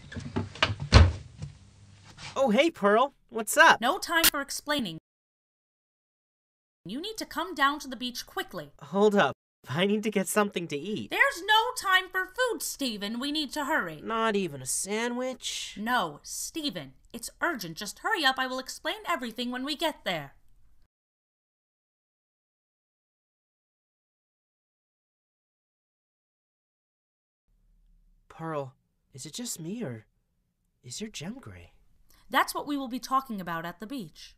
Oh, hey, Pearl. What's up? No time for explaining. You need to come down to the beach quickly. Hold up. I need to get something to eat. There's no time for food, Steven. We need to hurry. Not even a sandwich? No, Steven. It's urgent. Just hurry up. I will explain everything when we get there. Pearl, is it just me, or is your gem gray? That's what we will be talking about at the beach.